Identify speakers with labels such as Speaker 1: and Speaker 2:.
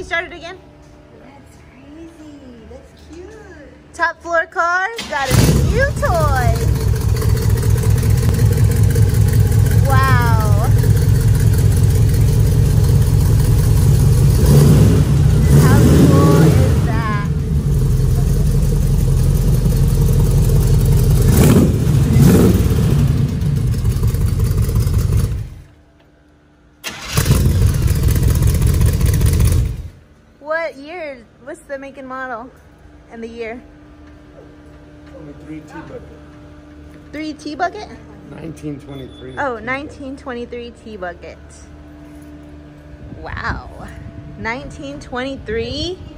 Speaker 1: started again?
Speaker 2: That's crazy. That's cute.
Speaker 1: Top floor car got a new toy. Wow. How cool is that? What year? What's the make and model and the year?
Speaker 3: 3T bucket.
Speaker 1: 3T bucket?
Speaker 3: 1923.
Speaker 1: Oh, 1923 T bucket. Wow. 1923?